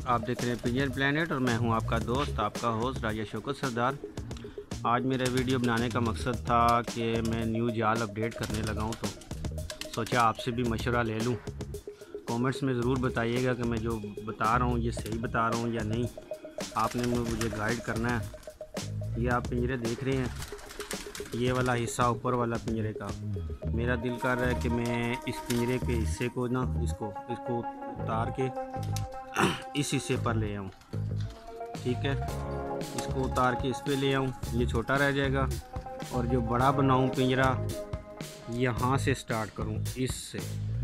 आप देख रहे हैं पिजन प्लेनेट और मैं हूं आपका दोस्त, आपका होस्ट राजा शौकत सरदार। आज मेरा वीडियो बनाने का मकसद था कि मैं न्यू जाल अपडेट करने लगा हूं, तो सोचा आपसे भी मशवरा ले लूं। कमेंट्स में ज़रूर बताइएगा कि मैं जो बता रहा हूं ये सही बता रहा हूं या नहीं। आपने मुझे गाइड करना है। ये आप पिंजरे देख रहे हैं, ये वाला हिस्सा ऊपर वाला पिंजरे का। मेरा दिल कर रहा है कि मैं इस पिंजरे के हिस्से को ना इसको उतार के इस हिस्से पर ले आऊँ। ठीक है, इसको उतार के इस पे ले आऊँ, ये छोटा रह जाएगा। और जो बड़ा बनाऊँ पिंजरा, यहाँ से स्टार्ट करूँ, इससे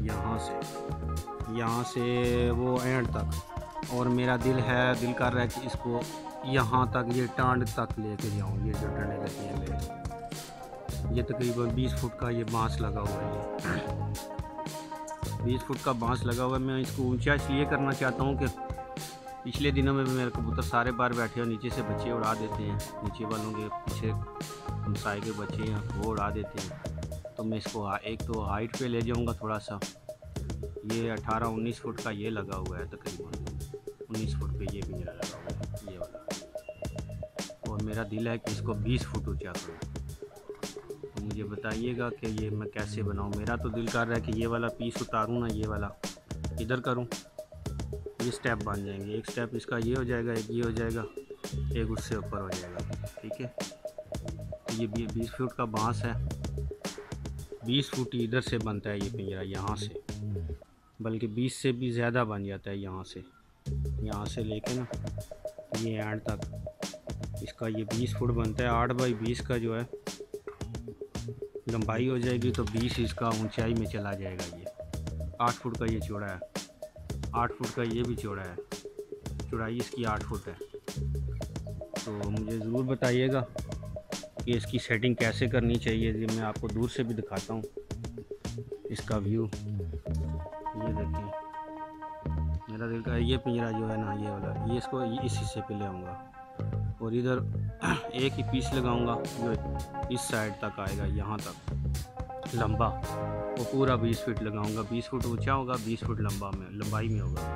यहाँ से वो एंड तक। और मेरा दिल कर रहा है कि इसको यहाँ तक, ये टांड तक लेके जाऊँ। ये जो डंडे लगे हैं, ये तकरीबन 20 फुट का ये बांस लगा हुआ है। ये 20 फुट का बांस लगा हुआ है। मैं इसको ऊंचा इसलिए करना चाहता हूँ कि पिछले दिनों में भी मेरे कबूतर सारे बार बैठे और नीचे से बच्चे उड़ा देते हैं। नीचे वालों के पीछे हमसाए के बच्चे हैं, वो उड़ा देते हैं। तो मैं इसको एक तो हाइट पे ले जाऊँगा थोड़ा सा। ये 18-19 फुट का ये लगा हुआ है, तकरीबन 19 फुट पे ये पिंजरा लगा हुआ है, ये वाला। और मेरा दिल है कि इसको 20 फुट ऊँचा करूँ। तो मुझे बताइएगा कि ये मैं कैसे बनाऊँ। मेरा तो दिल कर रहा है कि ये वाला पीस उतारूँ ना, ये वाला इधर करूँ। ये स्टेप बन जाएंगे, एक स्टेप इसका ये हो जाएगा, एक ये हो जाएगा, एक उससे ऊपर हो जाएगा। ठीक है, तो ये 20 फुट का बांस है। 20 फुट इधर से बनता है ये पिंजरा, यहाँ से, बल्कि 20 से भी ज़्यादा बन जाता है। यहाँ से लेके ना ये एंड तक इसका ये 20 फुट बनता है। 8 बाई 20 का जो है लंबाई हो जाएगी, तो 20 इसका ऊंचाई में चला जाएगा। ये 8 फुट का ये चौड़ा है, 8 फुट का ये भी चौड़ा है। चौड़ाई इसकी 8 फुट है। तो मुझे ज़रूर बताइएगा कि इसकी सेटिंग कैसे करनी चाहिए। ये मैं आपको दूर से भी दिखाता हूँ इसका व्यू। ये देखिए, मेरा दिल का ये पिंजरा जो है ना, ये वाला, ये इसको इस हिस्से पे ले आऊँगा और इधर एक ही पीस लगाऊंगा जो इस साइड तक आएगा, यहाँ तक लंबा। वो पूरा 20 फुट लगाऊंगा। 20 फुट ऊंचा होगा, 20 फुट लंबाई में होगा।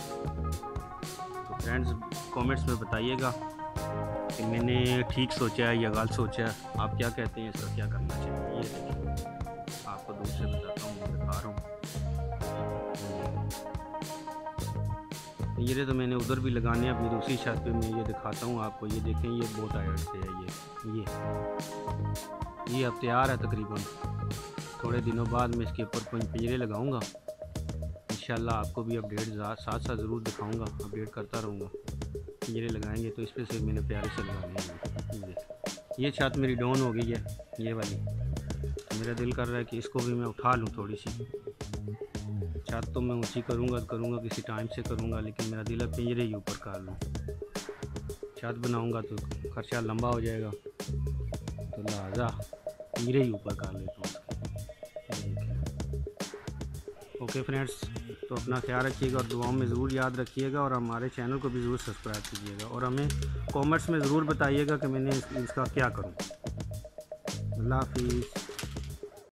तो फ्रेंड्स, कमेंट्स में बताइएगा कि मैंने ठीक सोचा है या गलत सोचा है। आप क्या कहते हैं, इसका क्या करना चाहिए। ये देखिए, आपको दूर से बताता हूँ, दिखा रहा हूँ। ये तो मैंने उधर भी लगाने अपनी दूसरी छत पे। मैं ये दिखाता हूँ आपको। ये देखें, ये बहुत हाइट से है। ये अब तैयार है तकरीबन। थोड़े दिनों बाद मैं इसके ऊपर पिंजरे लगाऊंगा। इंशाल्लाह आपको भी अपडेट साथ साथ ज़रूर दिखाऊंगा, अपडेट करता रहूँगा। पिंजरे लगाएंगे तो इस पर से मैंने प्यारे से लगाने हैं। ये छत मेरी डाउन हो गई है, ये वाली। मेरा दिल कर रहा है कि इसको भी मैं उठा लूँ थोड़ी सी। छत तो मैं ऊंची करूँगा किसी टाइम से करूँगा, लेकिन मेरा दिल है पिंजरे ही ऊपर कर लूँ। छत बनाऊँगा तो खर्चा लंबा हो जाएगा, तो लिहाजा पिंजरे ही ऊपर कर लेता हूँ। ओके फ्रेंड्स, तो अपना ख्याल रखिएगा और दुआओं में ज़रूर याद रखिएगा। और हमारे चैनल को भी ज़रूर सब्सक्राइब कीजिएगा और हमें कमेंट्स में ज़रूर बताइएगा कि मैंने इसका क्या करूँ। अल्लाह हाफिज़।